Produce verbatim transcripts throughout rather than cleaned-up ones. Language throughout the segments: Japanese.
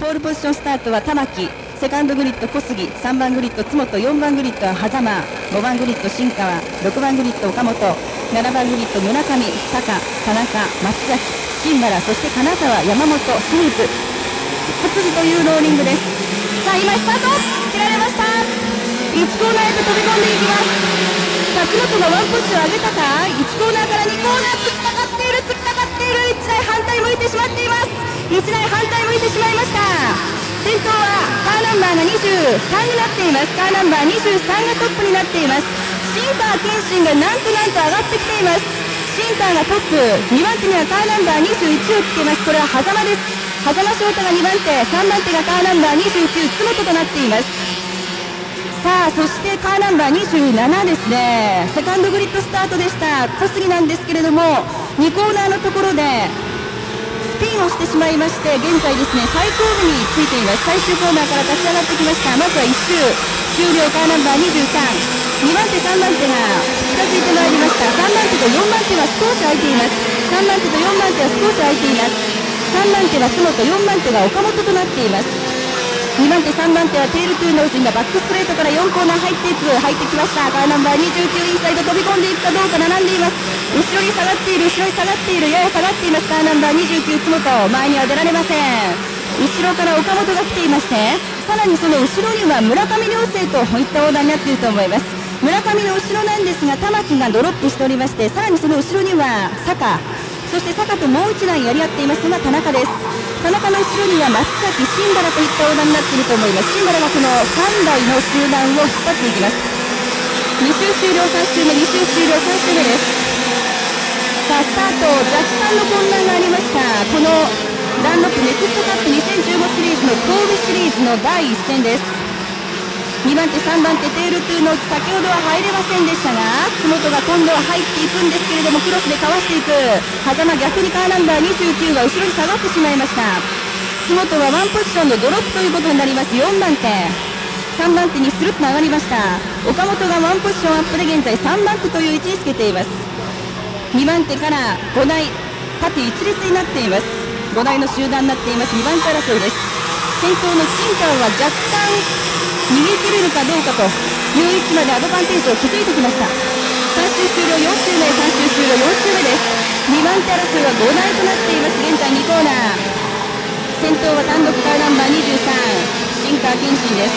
ポールポジションスタートは玉木、セカンドグリッド小杉、さんばんグリッド津本、よんばんグリッドは狭間、ごばんグリッド新川、ろくばんグリッド岡本、ななばんグリッド村上、坂、田中、松崎、新原、そして金沢、山本、清水、小辻というローリングです。さあ今スタート切られました。いちコーナーへと飛び込んでいきます。さあ津本がワンポッシュを上げたか。いちコーナーからにコーナー突っかかっている突っかかっている。いち台反対向いてしまっています。いち台反対向いてしまいました。先頭はカーナンバーがにじゅうさんになっています。カーナンバーにじゅうさんがトップになっています。新川謙信がなんとなんと上がってきています。新川がトップ、にばん手にはカーナンバーにじゅういちをつけます。これは狭間です。狭間翔太がにばん手、さんばん手がカーナンバーにじゅうきゅう津本となっています。さあそしてカーナンバーにじゅうななですね。セカンドグリッドスタートでした小杉なんですけれども、にコーナーのところでスピンをしてしまいまして、現在ですね最後部についています。最終コーナーから立ち上がってきました。まずはいち周終了。カーナンバーにじゅうさん、にばん手さんばん手が近づいてまいりました。さんばん手とよんばん手は少し空いています。さんばん手とよんばん手は少し空いています。さんばん手は津本、よんばん手が岡本となっています。にばん手さんばん手はテールトゥーノーズ、今バックストレートからよんコーナー入っていく入ってきました。カーナンバーにじゅうきゅうインサイド飛び込んでいくかどうか並んでいます。後ろに下がっている後ろに下がっているやや下がっています。カーナンバーにじゅうきゅう津本、前には出られません。後ろから岡本が来ていまして、さらにその後ろには村上亮星といったオーダーになっていると思います。村上の後ろなんですが玉木がドロップしておりまして、さらにその後ろには坂、そして坂ともう一台やり合っていますのが田中です。田中の後ろには松崎、新原といったオーダーになっていると思います。新原がこのさんだいの集団を引っ張っていきます。に周終了さん周目、に周終了さん周目です。さあスタート、若干の混乱がありました。このダンロップネクストカップにせんじゅうごシリーズの神戸シリーズのだいいっ戦です。にばん手さんばん手テールトゥーノーズ、先ほどは入れませんでしたが津本が今度は入っていくんですけれどもクロスでかわしていく。狭間、逆にカーナンバーにじゅうきゅうが後ろに下がってしまいました。津本はワンポジションのドロップということになります。よんばん手さんばん手にスルッと上がりました。岡本がワンポジションアップで現在さんばん手という位置につけています。にばん手からごだい縦一列になっています。ごだいの集団になっています。にばん手争いです。先頭の新川は若干逃げ切れるかどうかという位置までアドバンテージを築いてきました。さん周終了よん周目、さん周終了よん周目です。にばん手争いはごだいとなっています。現在にコーナー、先頭は単独カーナンバーにじゅうさん新川謙信です。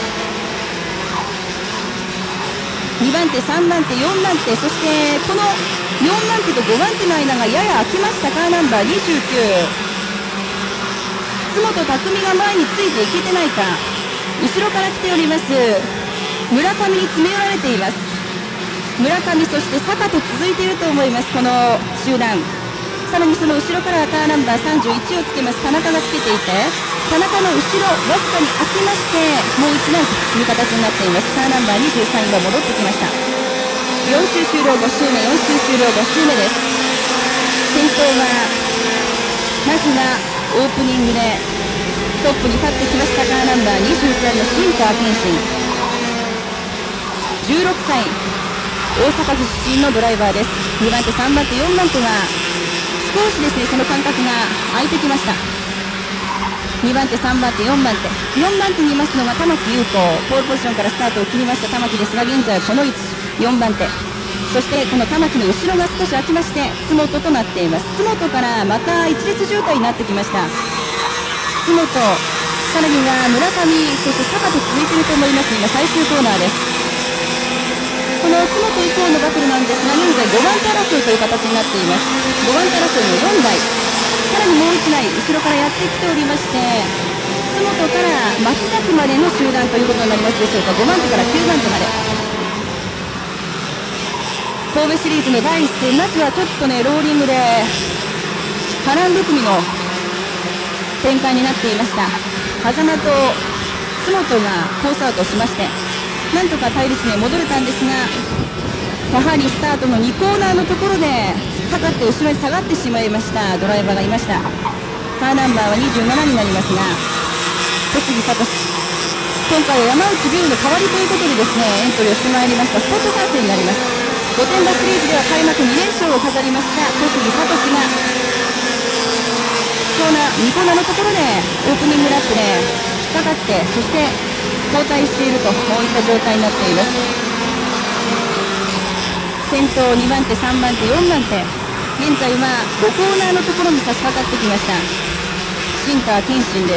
にばん手さんばん手よんばん手、そしてこのよんばん手とごばん手の間がやや空きました。カーナンバーにじゅうきゅう津本匠が前についていけてないか、後ろから来ております村上に詰め寄られています。村上、そして坂と続いていると思います。この集団、さらにその後ろからはカーナンバーさんじゅういちをつけます田中がつけていて、田中の後ろわずかに空きましてもういちだいという形になっています。カーナンバーにじゅうさん今戻ってきました。よん周終了ご周目、よん周終了ご周目です。先頭はまずはオープニングでトップに立ってきましたカーナンバーにじゅうさんの新川謙信、じゅうろくさい大阪府出身のドライバーです。にばん手さんばん手よんばん手は少しですねその間隔が空いてきました。にばん手さんばん手よんばん手よんばん手にいますのが玉木優子、ポールポジションからスタートを切りました玉木ですが、現在はこの位置よんばん手、そしてこの玉木の後ろが少し空きまして津本となっています。津本からまた一列渋滞になってきました。津本、さらには村上、そして坂と続いていると思います。今最終コーナーです。この津本以降のバトルなんですが現在ごばん手争いという形になっています。ごばん手争いのよんだい、さらにもういちだい後ろからやってきておりまして、津本から松崎までの集団ということになりますでしょうか。ごばん手からきゅうばん手まで神戸シリーズのだいいっ戦、まずはちょっとねローリングで波乱含みの展開になっていました。狭間と津本がコースアウトしましてなんとか対立に戻れたんですが、やはりスタートのにコーナーのところでかかって後ろに下がってしまいましたドライバーがいました。カーナンバーはにじゅうななになりますが小杉聡、今回は山内龍の代わりということでですねエントリーをしてまいりましたスポット参戦になります。御殿場シリーズでは開幕に連勝を飾りました小杉聡がコーナーにコーナーのところでオープニングララップで引っかかって、そして後退していると、こういった状態になっています。先頭にばん手、さんばん手、よんばん手、現在はごコーナーのところに差し掛かってきました。新川謙信です。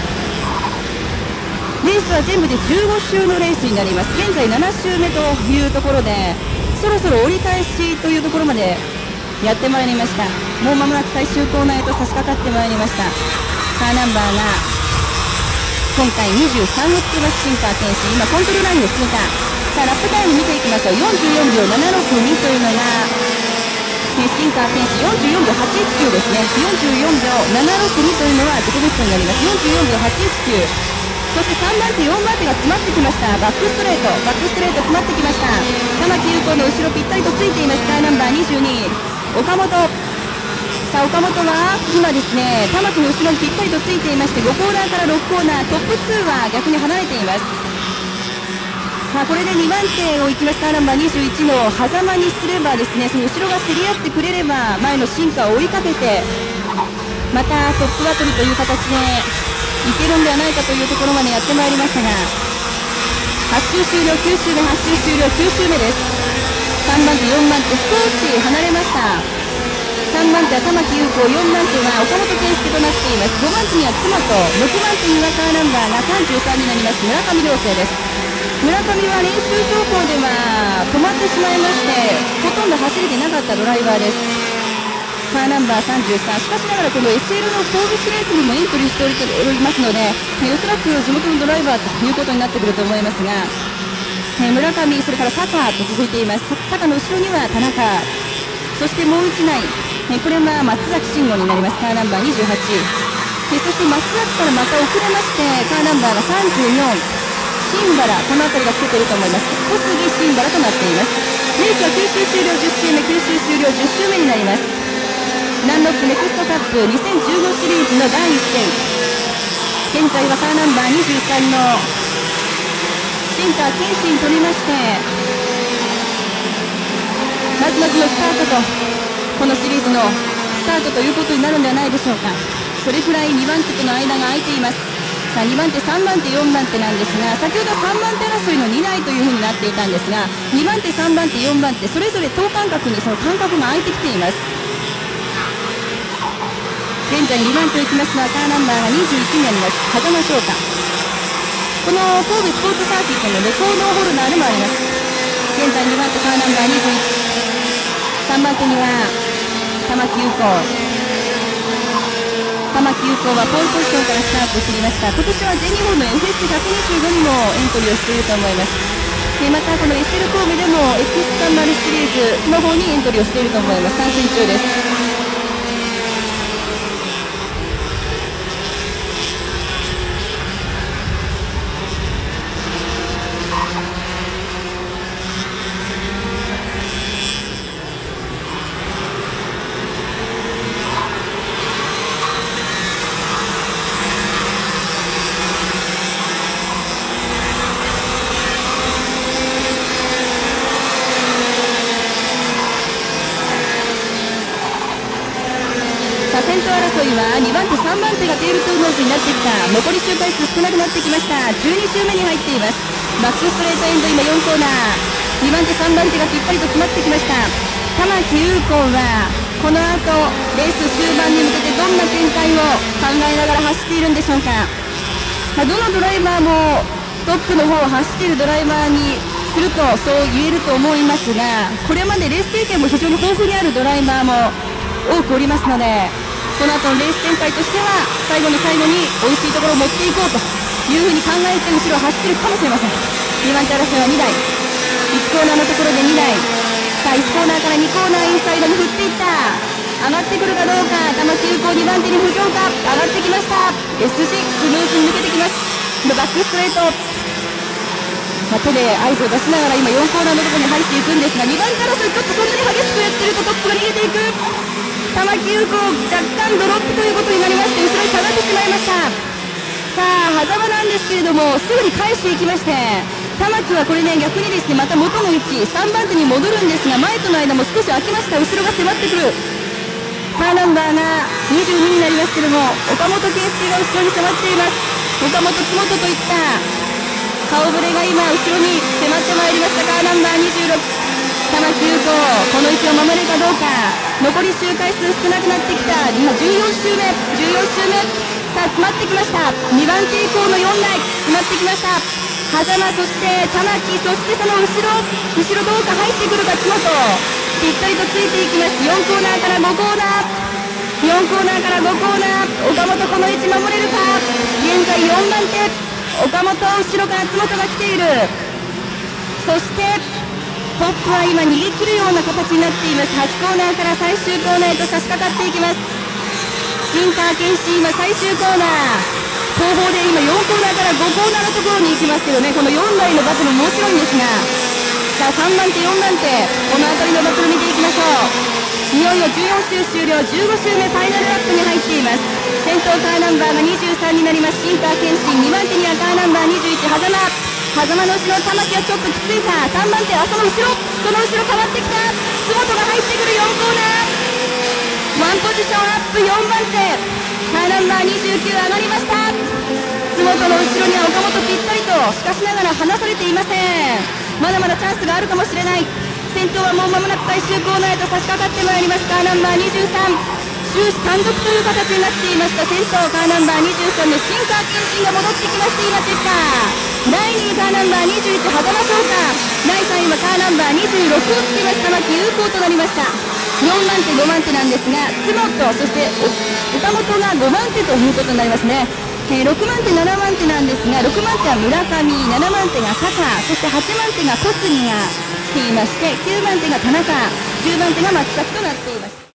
レースは全部でじゅうご周のレースになります。現在なな周目というところで、そろそろ折り返しというところまでやってまいりました。もう間もなく最終コーナーへと差し掛かってまいりました。カーナンバーが今回にじゅうさんをつけます。新川謙信、今コントロールラインを通過。さあラップタイム見ていきましょう。よんじゅうよんびょうななろくにというのが新川謙信、よんじゅうよんびょうはちいちきゅうですね。よんじゅうよんびょうななろくにというのは自己ベストになります。よんじゅうよんびょうはちいちきゅう、そしてさんばん手、よんばん手が詰まってきました。バックストレート、バックストレート詰まってきました。玉木優子の後ろぴったりとついています。カーナンバーにじゅうに、岡本。さあ岡本は今ですね、玉木の後ろにぴったりとついていまして、ごコーナーからろくコーナー、トップツーは逆に離れています。さあこれでにばん手を行きます。カーナンバーにじゅういちの狭間にすればですね、その後ろが競り合ってくれれば前の進化を追いかけてまたトップバトルという形でいけるんではないかというところまでやってまいりましたが、はち周終了、きゅう周目、はち周終了、きゅう周目です。さんばん手、よんばん手、少し離れました。さんばん手は玉木優子、よんばん手は岡本圭介となっています。ごばん手には妻と、ろくばん手にはカーナンバーがさんじゅうさんになります村上亮成です。村上は練習走行では止まってしまいまして、ほとんど走れてなかったドライバーです。カーナンバーさんじゅうさん、しかしながらこの エスエル の神戸市レースにもエントリーしておりますので、おそらく地元のドライバーということになってくると思いますが、村上、それから坂と続いています。坂の後ろには田中、そしてもういちない、これは松崎慎吾になります。カーナンバーにじゅうはち、そして松崎からまた遅れまして、カーナンバーがさんじゅうよん、新原、この辺りがつけていると思います。小杉新原となっています。レースはきゅう周終了、じゅっ周目、きゅう周終了、じゅっ周目になります。ダンロップネクストカップにせんじゅうごシリーズのだいいっ戦、現在はカーナンバーにじゅうさんの新川謙信取りまして、まずまずのスタートと、このシリーズのスタートということになるんではないでしょうか。それくらいにばん手との間が空いています。さあにばん手、さんばん手、よんばん手なんですが、先ほどさんばん手争いのにだいというふうになっていたんですが、にばん手、さんばん手、よんばん手、それぞれ等間隔にその間隔が空いてきています。現在にばん手を行きますのはカーナンバーがにじゅういちになります風間翔太。この神戸スポーツサーキットのレコードホルダーでもあります。現在にばん手カーナンバーにじゅういち、さんばん手には玉木優子。玉木優子はポールポジションからスタートしていました。今年は全日本の エフエスひゃくにじゅうご にもエントリーをしていると思います。でまたこの エスエル 神戸でも エックスさんじゅう シリーズの方にエントリーをしていると思います。参戦中です。先頭争いはにばん手、さんばん手がテールトゥーノーズになってきた。残り周回数少なくなってきました。じゅうに周目に入っています。バックストレートエンド、今よんコーナー、にばん手、さんばん手がきっぱりと詰まってきました。玉木優子はこの後レース終盤に向けてどんな展開を考えながら走っているんでしょうか。まあ、どのドライバーもトップの方を走っているドライバーにするとそう言えると思いますが、これまでレース経験も非常に豊富にあるドライバーも多くおりますので、この後のレース展開としては最後の最後に美味しいところを持っていこうというふうに考えて後ろを走っているかもしれません。にばん手争いはにだい、いちコーナーのところでにだい、さあいちコーナーからにコーナーインサイドに振っていった。上がってくるかどうか。玉木優子にばん手に浮上か。上がってきました。 エスシックス スムーズに抜けてきます。バックストレート、まあ、手で合図を出しながら今よんコーナーのところに入っていくんですが、にばん手争いちょっとそんなに激しくやってるとトップが逃げていく。玉木優子若干ドロップということになりまして後ろに下がってしまいました。さあ狭間なんですけれどもすぐに返していきまして、玉木はこれね逆にですねまた元の位置さんばん手に戻るんですが、前との間も少し空きました。後ろが迫ってくる。 カーナンバーがにじゅうにになりますけども、岡本圭介が後ろに迫っています。岡本津本といった顔ぶれが今後ろに迫ってまいりました。カーナンバーにじゅうろく玉木優子、この位置を守れるかどうか。残り周回数少なくなってきた。今じゅうよん周目じゅうよん周目、さあ詰まってきました。にばん手以降のよん台詰まってきました。狭間、そして玉木、そしてその後ろ後ろどうか入ってくるか津本、ぴったりとついていきます。よんコーナーからごコーナー、よんコーナーからごコーナー、岡本この位置守れるか。現在よんばん手、岡本後ろから津本が来ている。そしてトップは今逃げ切るような形になっています。はちコーナーから最終コーナーへと差し掛かっていきます。新川健志、今最終コーナー後方で今よんコーナーからごコーナーのところに行きますけどね、このよん台のバトルも面白いんですが、さあさんばん手よんばん手、この辺りのバトル見ていきましょう。いよいよじゅうよん周終了、じゅうご周目ファイナルラップに入っています。先頭カーナンバーがにじゅうさんになります。新川健志、にばん手にはカーナンバーにじゅういち狭間、狭間の後ろ玉木はちょっときついか。さんばん手、あその後ろその後ろ変わってきた津本が入ってくる。よんコーナーワンポジションアップ、よんばん手カーナンバーにじゅうきゅう上がりました。津本の後ろには岡本ぴったりと、しかしながら離されていません。まだまだチャンスがあるかもしれない。先頭はもう間もなく最終コーナーへと差し掛かってまいります。カーナンバーにじゅうさん、終始単独という形になっていました。先頭カーナンバーにじゅうさんの新川健信が戻ってきまして、今チェッカーだいにいカーナンバーにじゅういち狭間翔太、だいさんいはカーナンバーにじゅうろくをつけました玉木優子となりました。よんばん手ごばん手なんですが、津本そして岡本がごばん手ということになりますね。えー、ろくばん手ななばん手なんですが、ろくばん手は村上、ななばん手が坂、そしてはちばん手が小杉が来ていまして、きゅうばん手が田中、じゅうばん手が松崎となっています。